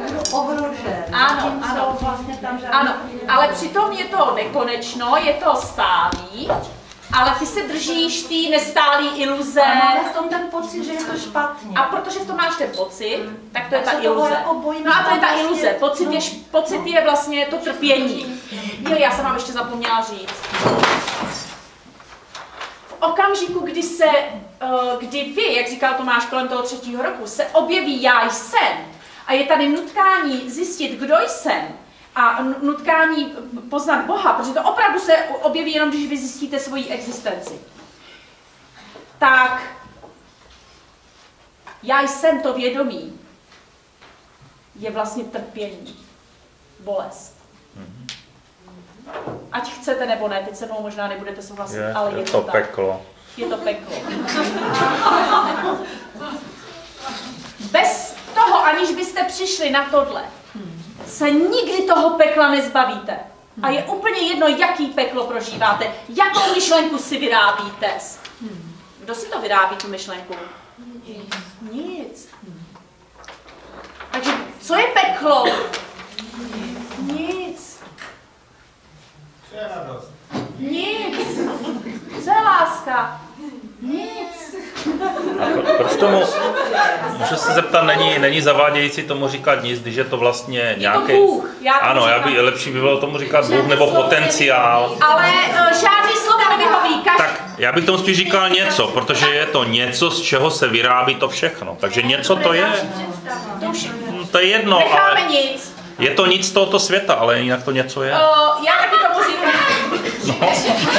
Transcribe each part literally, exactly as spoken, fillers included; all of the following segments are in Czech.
ohrožen. Ano, ano. Vlastně tam Ano, ale přitom je to nekonečno, je to stálý, ale ty se držíš té nestálý iluze. A máme v tom ten pocit, že je to špatně. A protože v tom máš ten pocit, tak to je tak ta iluze. Jako bojím, no a to je ta vlastně, iluze. Pocit, no. je, pocit je vlastně to trpění. Jo, já jsem vám ještě zapomněla říct. V okamžiku, kdy se, kdy vy, jak říkal Tomáš kolem toho třetího roku, se objeví já jsem a je tady nutkání zjistit, kdo jsem, a nutkání poznat Boha, protože to opravdu se objeví jenom, když vy zjistíte svoji existenci. Tak já jsem to vědomí, je vlastně trpění, bolest. Ať chcete nebo ne, teď se mnou možná nebudete souhlasit, je, ale je, je to, to tak. peklo. Je to peklo. Bez toho, aniž byste přišli na tohle, se nikdy toho pekla nezbavíte. A je úplně jedno, jaký peklo prožíváte, jakou myšlenku si vyrábíte. Kdo si to vyrábí, tu myšlenku? Nic. Takže co je peklo? Nic. Co je radost? Nic. Co je láska? Nic. A pro, proč tomu, můžu se zeptat, není, není zavádějící tomu říkat nic, když je to vlastně nějaký... Je to Bůh. Já ano, já by, lepší by bylo tomu říkat Bůh nebo potenciál. Ale uh, žádný slovo nevyhoví. Kaž... Tak já bych tomu spíš říkal něco, protože je to něco, z čeho se vyrábí to všechno. Takže něco to je. To, už... to je jedno, Necháme ale nic. je to nic z tohoto světa, ale jinak to něco je. Uh, já taky tomu říkám. No.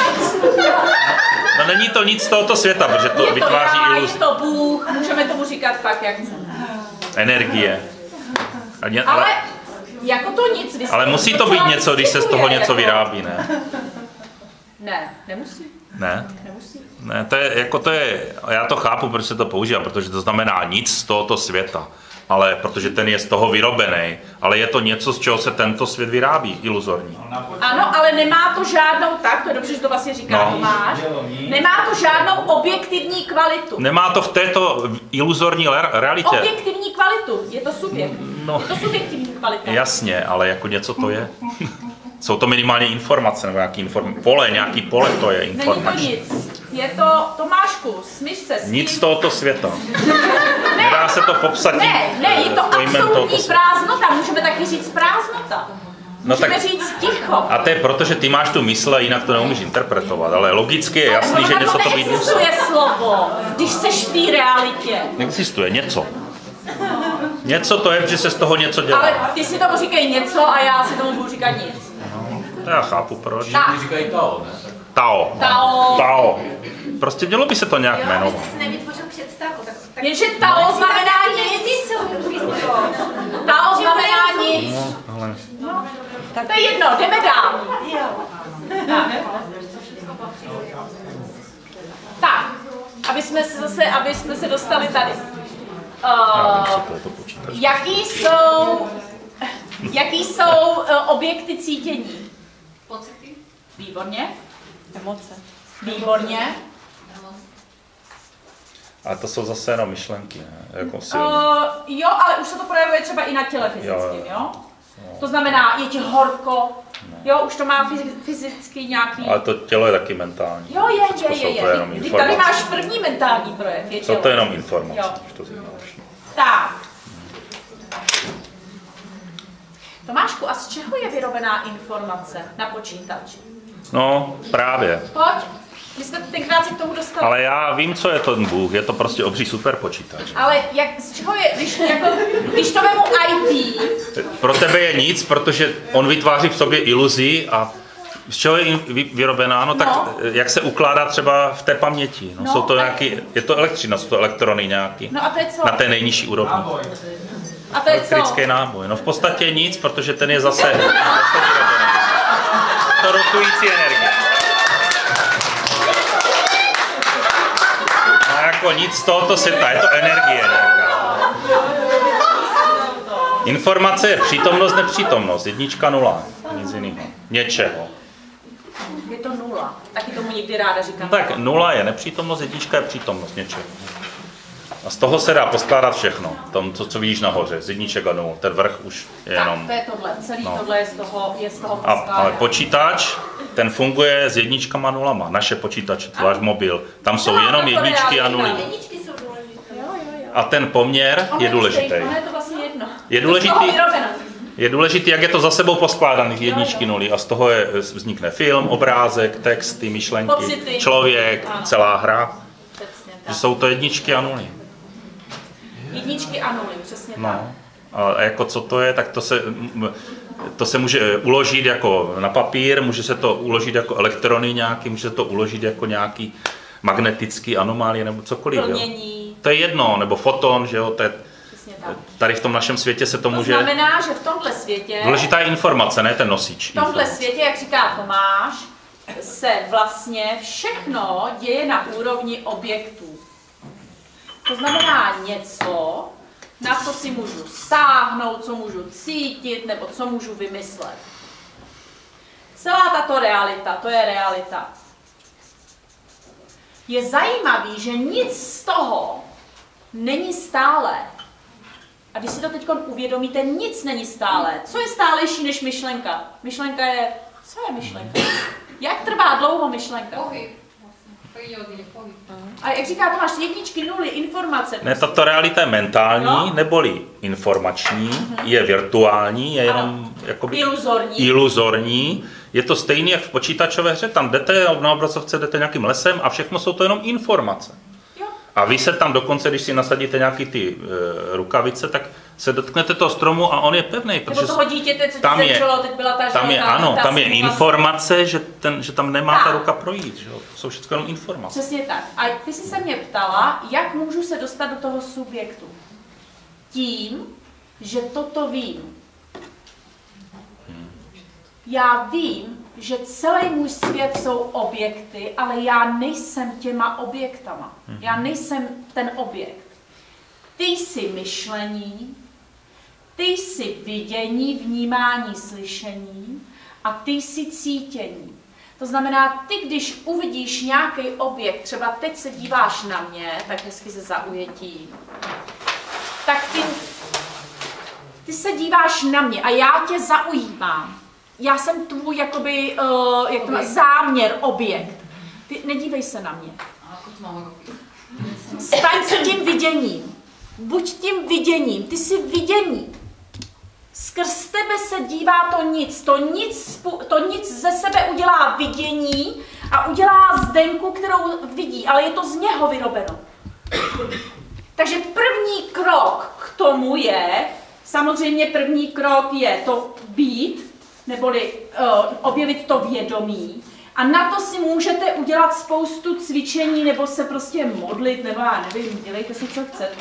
No není to nic z tohoto světa, protože to, je to vytváří já, iluzi. Je to Bůh, můžeme tomu říkat fakt, jak chceme. Energie. Ale, ale jako to nic. Ale musí to být něco, když se z toho něco vyrábí, ne? Ne, nemusí. Ne? Nemusí. Ne, to je, jako to je, já to chápu, proč se to používá, protože to znamená nic z tohoto světa. Ale protože ten je z toho vyrobený, ale je to něco, z čeho se tento svět vyrábí, iluzorní. Ano, ale nemá to žádnou, tak to je dobře, že to vlastně říká no. Tomáš, nemá to žádnou objektivní kvalitu. Nemá to v této iluzorní realitě. Objektivní kvalitu, je to subjekt. No. Je to subjektivní kvalita. Jasně, ale jako něco to je. Jsou to minimálně informace, nebo nějaký inform... pole, nějaký pole to je informace. Není to nic. Je to, Tomášku, smíš se s tím. Nic z tohoto světa. Ne. Nedá se to popsat tím. Ne, ne, je to absolutní prázdnota, můžeme taky říct prázdnota. No můžeme tak, říct ticho. A to je proto, že ty máš tu mysl a jinak to neumíš interpretovat, ale logicky je jasný, že něco to být musí. Neexistuje slovo, když seš v té realitě. Neexistuje něco. Něco to je, že se z toho něco dělá. Ale ty si tomu říkají něco a já si tomu budu říkat nic. No, to já chápu, proč. Ty říkají Tao, ne? Tao. Tao. Tao. Prostě mělo by se to nějak jmenovat. Jo, jste si nevytvořil představu. Tak, tak... Jenže Tao znamená nic. Tao znamená nic. No, ale... No, to je jedno, jdeme dál. Tak. Tak, aby jsme se zase, aby jsme se dostali tady. Uh, jaký jsou, jaký jsou uh, objekty cítění? Pocity? Výborně. Emoce. Výborně. Ale to jsou zase jenom myšlenky, ne? Jako uh, jo, ale už se to projevuje třeba i na těle fyzickým, jo? jo? No. To znamená, je ti horko, no. Jo, už to má fyzicky nějaký... Ale to tělo je taky mentální. Jo, je, je, je, je. je. Ty tady máš první mentální projev, je tělo. Co to je jenom informace, jo. to Tak. Tomášku, a z čeho je vyrobená informace na počítači? No, právě. Pojď, my jsme tenkrát se k tomu dostali. Ale já vím, co je ten Bůh, je to prostě obří superpočítač. Ale jak, z čeho je, když, jako, když to vemu í té? Pro tebe je nic, protože on vytváří v sobě iluzi a z čeho je vyrobená, no tak no. Jak se ukládá třeba v té paměti. No, no, jsou to tak... nějaký, je to elektřina, jsou to elektrony nějaký. No a to je co? Na té nejnižší úrovni. Náboj. A to je co? Elektrický náboj. No v podstatě nic, protože ten je zase, zase to rotující energie. No jako nic z tohoto světa, je to energie nějaká. Informace je přítomnost, nepřítomnost. Jednička, nula. Nic jiného. Něčeho. Je to nula. Taky tomu někdy ráda říkám. No tak nula je nepřítomnost, jednička je přítomnost něčeho. A z toho se dá poskládat všechno. Tom, co, co vidíš nahoře, z jedniček a nul. Ten vrch už je Tak, jenom... to je tohle. Celý No. tohle je z toho, je z toho A, poskládané. ale počítač, ten funguje s jedničkama a nulama. Naše počítače, váš mobil. Tam jsou No, jenom tak to jedničky a realita. nuly. Jedničky jsou důležité. Jo, jo, jo. A ten poměr Ono je důležitý. stejný, ono je to vlastně jedno. Je Z toho důležitý, vyrobeno. je důležitý, jak je to za sebou poskládaný, jedničky, nuly. A z toho je, vznikne film, obrázek, texty, myšlenky, Pocity. člověk, Ano. celá hra. Přesně Že tak. jsou to jedničky a nuly. Jedničky a nuly, přesně tak. No. A jako co to je, tak to se, to se může uložit jako na papír, může se to uložit jako elektrony nějaký, může se to uložit jako nějaký magnetický anomálie nebo cokoliv. Jo. Plnění, To je jedno, nebo foton, že jo, to je, přesně tak. tady v tom našem světě se to To může... znamená, že v tomhle světě, Důležitá je informace, ne ten nosič. v tomhle informace. světě, jak říká Tomáš, se vlastně všechno děje na úrovni objektů. To znamená něco, na co si můžu sáhnout, co můžu cítit, nebo co můžu vymyslet. Celá tato realita, to je realita. Je zajímavý, že nic z toho není stále. A když si to teď uvědomíte, nic není stále. Co je stálejší než myšlenka? Myšlenka je... Co je myšlenka? Jak trvá dlouho myšlenka? Pohyb. Vlastně. To jde od něj, pohyb. A jak říká Tomáš, jedničky, nuly, informace. Ne, tato realita je mentální, No. neboli informační, je virtuální, je jenom jakoby Iluzorní. iluzorní. Je to stejný jak v počítačové hře, tam jdete, na obrazovce jdete nějakým lesem a všechno jsou to jenom informace. Jo. A vy se tam dokonce, když si nasadíte nějaký ty e, rukavice, tak se dotknete toho stromu a on je pevný, protože Nebo toho dítěte, co tam ti je- zemřelo, teď byla ta tam je, ta- ano, ta tam je simulace. informace, že, ten, že tam nemá ta Tak. ruka projít. Že jo? To jsou všechno jenom informace. Přesně tak. A ty jsi se mě ptala, jak můžu se dostat do toho subjektu. Tím, že toto vím. Já vím, že celý můj svět jsou objekty, ale já nejsem těma objektama. Já nejsem ten objekt. Ty jsi myšlení, ty jsi vidění, vnímání, slyšení a ty jsi cítění. To znamená, ty, když uvidíš nějaký objekt, třeba teď se díváš na mě, tak hezky se zaujetí, tak ty, ty se díváš na mě a já tě zaujímám. Já jsem tvůj jakoby, uh, jak to má, záměr, objekt. Ty nedívej se na mě. A tu mám ruky. Staň se tím viděním. Buď tím viděním. Ty jsi vidění. Skrz tebe se dívá to nic. To nic, spu- to nic ze sebe udělá vidění a udělá Zdenku, kterou vidí, ale je to z něho vyrobeno. Takže první krok k tomu je, samozřejmě první krok je to být, neboli uh, objevit to vědomí. A na to si můžete udělat spoustu cvičení, nebo se prostě modlit, nebo já nevím, dělejte si, co chcete.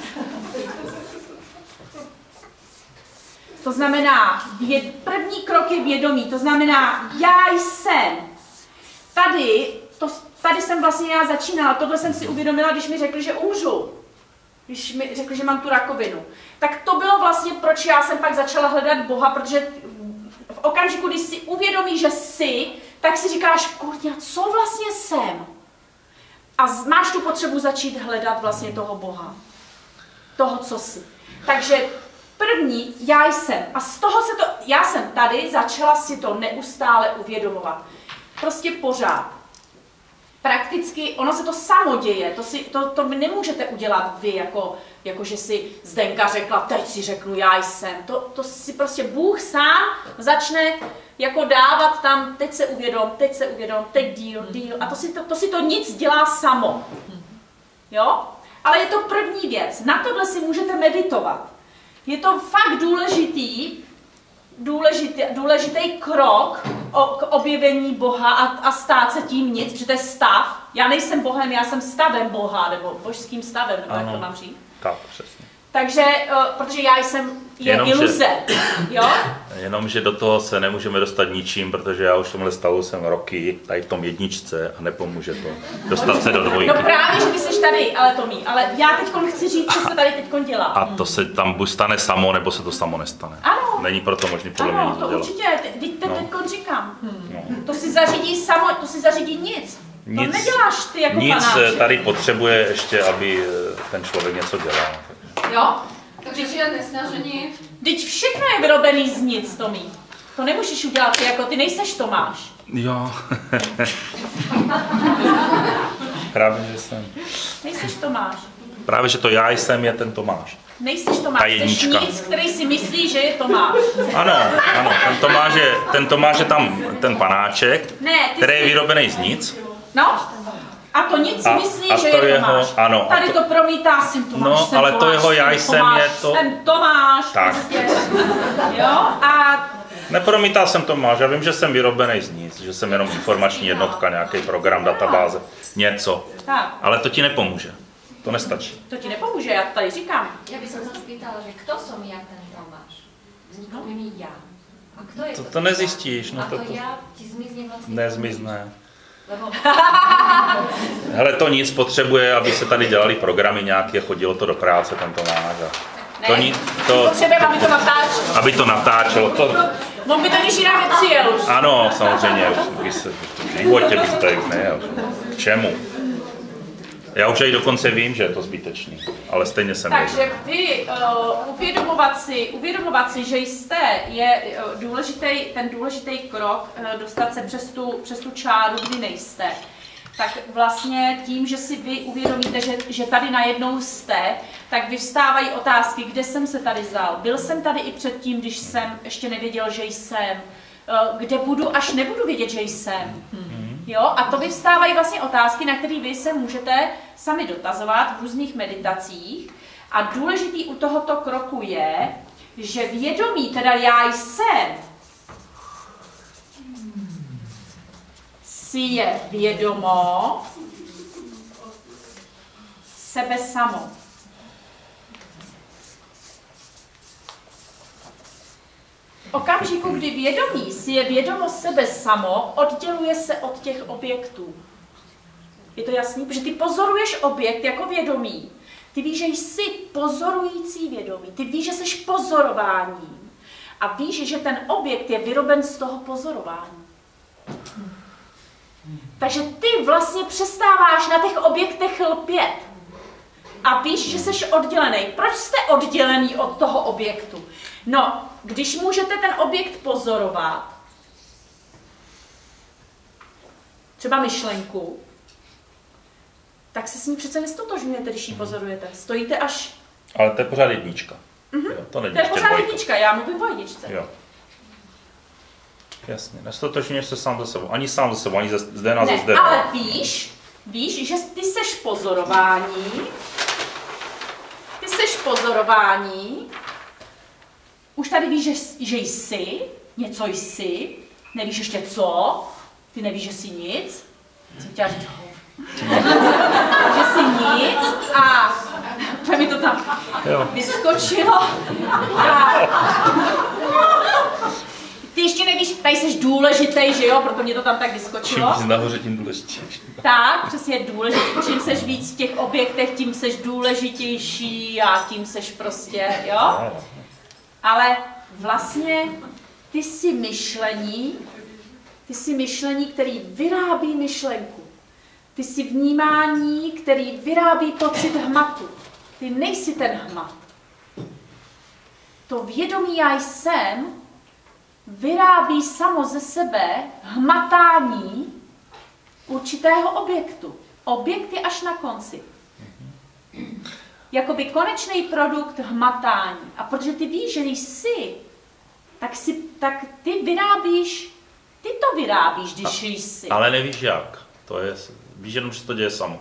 To znamená, věd, první krok je vědomí, to znamená, já jsem. Tady, to, tady jsem vlastně já začínala, tohle jsem si uvědomila, když mi řekli, že umřu. Když mi řekli, že mám tu rakovinu. Tak to bylo vlastně, proč já jsem pak začala hledat Boha, protože v okamžiku, když si uvědomíš, že jsi, tak si říkáš, kurňa, co vlastně jsem? A z- máš tu potřebu začít hledat vlastně toho Boha. Toho, co jsi. Takže první, já jsem. A z toho se to, já jsem tady, začala si to neustále uvědomovat. Prostě pořád. Prakticky, ono se to samo děje, to, si, to, to nemůžete udělat vy, jako, jako že si Zdenka řekla, teď si řeknu, já jsem. To, to si prostě Bůh sám začne jako dávat tam, teď se uvědom, teď se uvědom, teď díl, díl. A to si to, to si to nic dělá samo. Jo? Ale je to první věc. Na tohle si můžete meditovat. Je to fakt důležitý, důležitý, důležitý krok o, k objevení Boha a, a stát se tím nic, protože to je stav. Já nejsem Bohem, já jsem stavem Boha, nebo božským stavem, nebo jak to mám říct. Tak, přesně. Takže, uh, protože já jsem je Jenom, iluze, jo? Jenomže do toho se nemůžeme dostat ničím, protože já už v tomhle stavu jsem roky, tady v tom jedničce a nepomůže to dostat se do dvojky. No právě, že ty jsi tady, ale to mí. Ale já teď chci říct, co se tady teď dělá. A to se tam buď stane samo, nebo se to samo nestane. Ano. Není proto možný podle mě Ano, nic to dělat. určitě, teď te, No. teď říkám. No. To si zařídí samo, to si zařídí nic. Nic, to neděláš ty jako nic panáček. tady potřebuje ještě, aby ten člověk něco dělá. Jo? Takže žádné snažení. Vždyť všechno je vyrobený z nic, Tomí. To nemůžeš udělat ty, jako ty nejseš Tomáš. Jo. Právě, že jsem. Nejseš Tomáš. Právě, že to já jsem je ten Tomáš. Nejseš Tomáš, Ta jsi jednička. nic, který si myslí, že je Tomáš. Ano, ano, ten Tomáš je, ten Tomáš je tam ten panáček, Ne, ty který je jsi... vyrobený z nic. No, a to nic si A- myslí, a že to je jeho- Tomáš. ano, a Tady to- to promítá, jsem Tomáš, No, jsem ale to Tomáš, jeho já jsem jsem Tomáš, je to- jsem Tomáš, Tak. prostě. Jo, a Nepromítal jsem Tomáš, já vím, že jsem vyrobený z nic, že jsem jenom informační jednotka, nějaký program, databáze, něco. tak, Ale to ti nepomůže. To nestačí. to ti nepomůže, já to tady říkám. Ja by som sa spýtala, že kto som ja, ten Tomáš? Vzniklo mi ja. A kto je To- to? to nezjistíš, no A to- to, to- ja ti zmizne vlastne. Nezmizné. Lebo Hele, to nic potřebuje, aby se tady dělali programy nějaké, chodilo to do práce, ten Tomáš. A to, ni, to, Potřebujeme, aby to natáčelo. aby to natáčelo. To, On by to když jinak nepřijel už. ano, samozřejmě, už by se, v životě bych tady nejel. K čemu? Já už i dokonce vím, že je to zbytečný, ale stejně jsem věděl. Takže vy uh, uvědomovat, si, uvědomovat si, že jste, je uh, důležitý, ten důležitý krok uh, dostat se přes tu, přes tu čáru, kdy nejste. Tak vlastně tím, že si vy uvědomíte, že, že tady najednou jste, tak vyvstávají otázky, kde jsem se tady vzal. Byl jsem tady i předtím, když jsem ještě nevěděl, že jsem. Uh, kde budu, až nebudu vědět, že jsem. Jo? A to vyvstávají vlastně otázky, na které vy se můžete sami dotazovat v různých meditacích. A důležitý u tohoto kroku je, že vědomí, teda já jsem, si je vědomo sebe samo. V okamžiku, kdy vědomí si je vědomo sebe samo, odděluje se od těch objektů. Je to jasný? Protože ty pozoruješ objekt jako vědomí. Ty víš, že jsi pozorující vědomí. Ty víš, že jsi pozorováním. A víš, že ten objekt je vyroben z toho pozorování. Takže ty vlastně přestáváš na těch objektech lpět. A víš, že jsi oddělený. Proč jste oddělený od toho objektu? No, když můžete ten objekt pozorovat, třeba myšlenku, tak se s ní přece nestotožňujete, když ji pozorujete. Stojíte až... Ale to je pořád jednička. Mm-hmm. Jo, to není To je ještě pořád dvojka. jednička, já mluvím o jedničce. Jo. Jasně, nestotožňuješ se sám ze sebou. Ani sám ze sebou, ani ze, zde na ze Ne, zde. ale víš, víš, že ty seš pozorování, ty seš pozorování, už tady víš, že, že jsi, něco jsi, nevíš ještě co, ty nevíš, že jsi nic, jsem chtěla říct, že jsi nic a že mi to tam Jo. vyskočilo a ty ještě nevíš, tady jsi důležitý, že jo, proto mě to tam tak Čím vyskočilo. jsi nahoře, tím důležitější. Tak, přesně důležitý. Čím seš víc v těch objektech, tím seš důležitější a tím seš prostě, jo? Ale vlastně ty jsi myšlení, ty jsi myšlení, který vyrábí myšlenku. Ty jsi vnímání, který vyrábí pocit hmatu. Ty nejsi ten hmat. To vědomí já jsem vyrábí samo ze sebe hmatání určitého objektu. Objekt je až na konci. Jakoby konečný produkt hmatání. A protože ty víš, že jsi, tak, si, tak ty vyrábíš, ty to vyrábíš, když jsi. Ale nevíš jak. To je, víš jenom, že se to děje samo.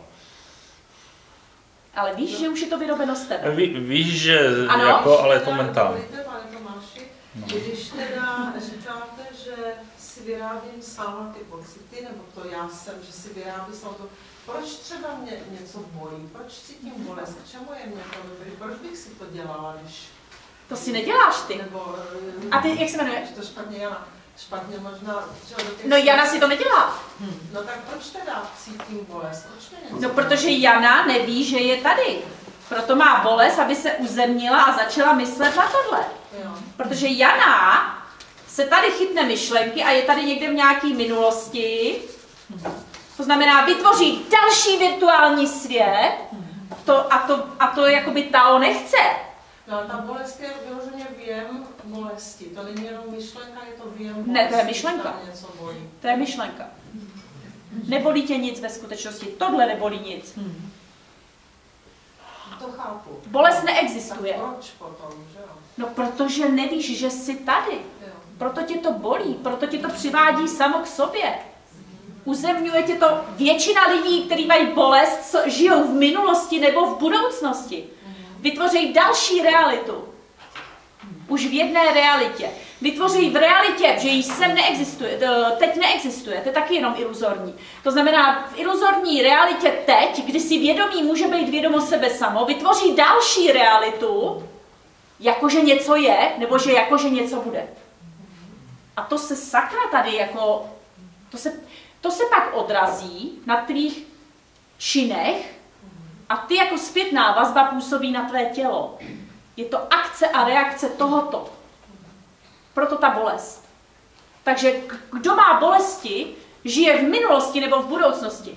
Ale víš, že už je to vyrobeno z tebe. Ví, víš, že Ano. jako, ale je to mentální. Dovolíte, pane Tomáši, když teda říkáte, že si vyrábím sama ty pocity, nebo to já jsem, že si vyrábím sama to, proč třeba mě něco bolí, proč cítím bolest, k čemu je mě to dobrý, proč bych si to dělala, když... To si neděláš ty. Nebo... A ty, jak se jmenuje? To špatně Jana. Špatně možná... Třeba do těch... No Jana si to nedělá. No tak proč teda cítím bolest, proč mě něco No protože Jana neví, že je tady. Proto má bolest, aby se uzemnila a začala myslet na tohle. Jo. Protože Jana se tady chytne myšlenky a je tady někde v nějaké minulosti. To znamená, vytvoří další virtuální svět to, a, to, a to jakoby Tao nechce. No a ta bolest je vyloženě věm bolesti. To není jenom myšlenka, je to věm bolesti. Ne, to je myšlenka. Tam něco bolí. To je myšlenka. Nebolí tě nic ve skutečnosti. Tohle nebolí nic. To chápu. Bolest neexistuje. Tak proč potom, že jo? No protože nevíš, že jsi tady. Jo. Proto tě to bolí, proto tě to přivádí samo k sobě. Uzemňuje tě to většina lidí, kteří mají bolest, žijou v minulosti nebo v budoucnosti. Vytvoří další realitu. Už v jedné realitě. Vytvoří v realitě, že jí sem neexistuje, teď neexistuje, to je taky jenom iluzorní. To znamená, v iluzorní realitě teď, kdy si vědomí může být vědomo sebe samo, vytvoří další realitu, jakože něco je, nebo že jakože něco bude. A to se sakra tady jako, to se, to se pak odrazí na tvých činech a ty jako zpětná vazba působí na tvé tělo. Je to akce a reakce tohoto. Proto ta bolest. Takže kdo má bolesti, žije v minulosti nebo v budoucnosti.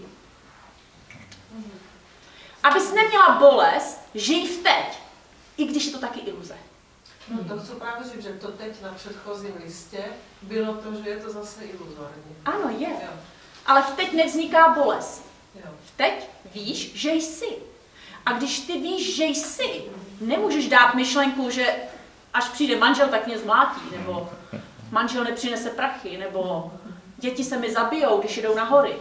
Abys neměla bolest, žij v teď. I když je to taky iluze. No to chci právě říct, že to teď na předchozím listě bylo to, že je to zase iluzorní. Ano, je. Jo. Ale v teď nevzniká bolest. Jo. V teď víš, že jsi. A když ty víš, že jsi, nemůžeš dát myšlenku, že až přijde manžel, tak mě zmlátí, nebo manžel nepřinese prachy, nebo děti se mi zabijou, když jdou na hory.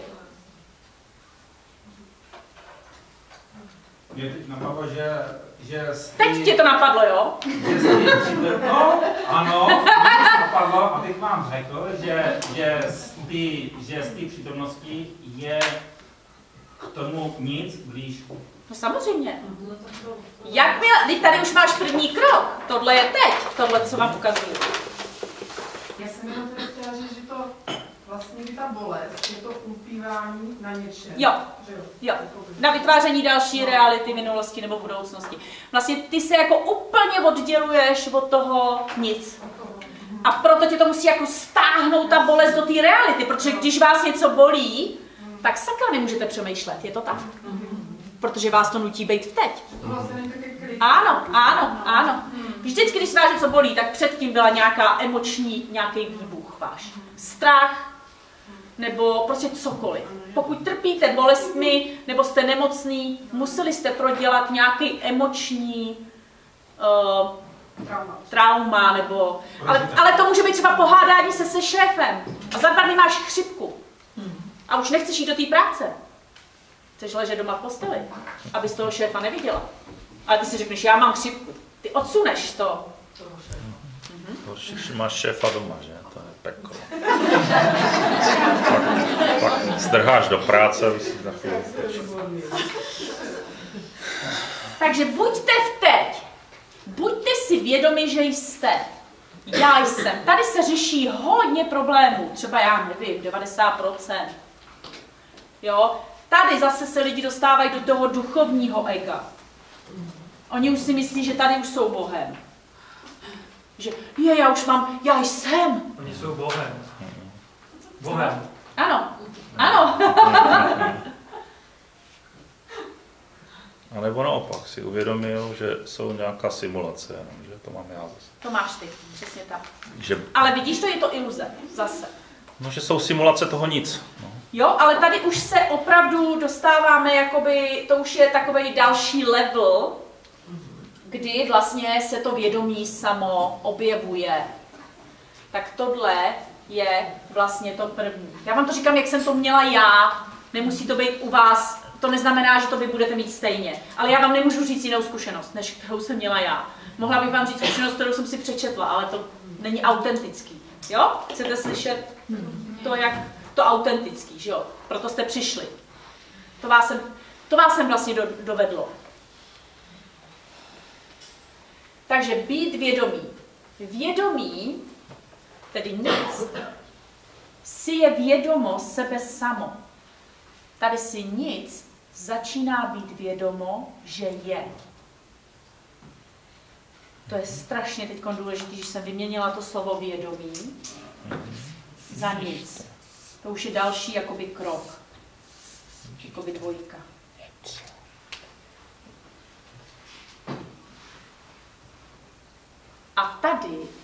Mě teď napadlo, že, že spí, Teď tě to napadlo, jo? že spí přítomno, ano, mě to napadlo a teď vám řekl, že, že, spí, že z té přítomnosti je k tomu nic blíž. No samozřejmě. Jakmile, teď tady už máš první krok. Tohle je teď, tohle, co vám ukazuju. Já jsem jenom teda chtěla říct, že to vlastně ta bolest, je to ulpívání na něčem. Jo, Že jo? jo. Na vytváření další reality minulosti nebo budoucnosti. Vlastně ty se jako úplně odděluješ od toho nic. A proto tě to musí jako stáhnout ta bolest do té reality, protože když vás něco bolí, tak sakra nemůžete přemýšlet, je to tak. Protože vás to nutí být v teď. To vlastně není taky klid. Ano, ano, ano. Vždycky, když se vás něco bolí, tak předtím byla nějaká emoční, nějaký výbuch váš. Strach, nebo prostě cokoliv. Pokud trpíte bolestmi, nebo jste nemocný, museli jste prodělat nějaký emoční uh, Trauma. trauma, nebo... Ale, ale to může být třeba pohádání se se šéfem. A za dva dny máš chřipku. A už nechceš jít do té práce. Chceš ležet doma v posteli, abys toho šéfa neviděla. Ale ty si řekneš, já mám chřipku. Ty odsuneš to. Horší, že máš šéfa doma, že? To je peklo. pak, pak zdrháš do práce, aby si za chvíli. Takže buďte v teď. Buďte si vědomi, že jste. Já jsem. Tady se řeší hodně problémů. Třeba já nevím, devadesát procent. Jo? Tady zase se lidi dostávají do toho duchovního ega. Oni už si myslí, že tady už jsou Bohem. Že je, já už mám, já jsem. Oni jsou Bohem. Bohem. Ano, ano. A nebo naopak si uvědomil, že jsou nějaká simulace, jenom, že to mám já zase. To máš ty, přesně tak. Že, Ale vidíš, to je to iluze, zase. no, že jsou simulace toho nic. No. Jo, ale tady už se opravdu dostáváme, jakoby, to už je takový další level, kdy vlastně se to vědomí samo objevuje. Tak tohle je vlastně to první. Já vám to říkám, jak jsem to měla já, nemusí to být u vás, to neznamená, že to vy budete mít stejně. Ale já vám nemůžu říct jinou zkušenost, než kterou jsem měla já. Mohla bych vám říct zkušenost, kterou jsem si přečetla, ale to není autentický. Jo? Chcete slyšet to, jak to autentický, že jo? Proto jste přišli. To vás sem, to vás sem vlastně do, dovedlo. Takže být vědomý. Vědomí, tedy nic, si je vědomo sebe samo. Tady si nic začíná být vědomo, že je. To je strašně teď důležité, že jsem vyměnila to slovo vědomí za nic. To už je další jakoby krok. Jakoby dvojka. A tady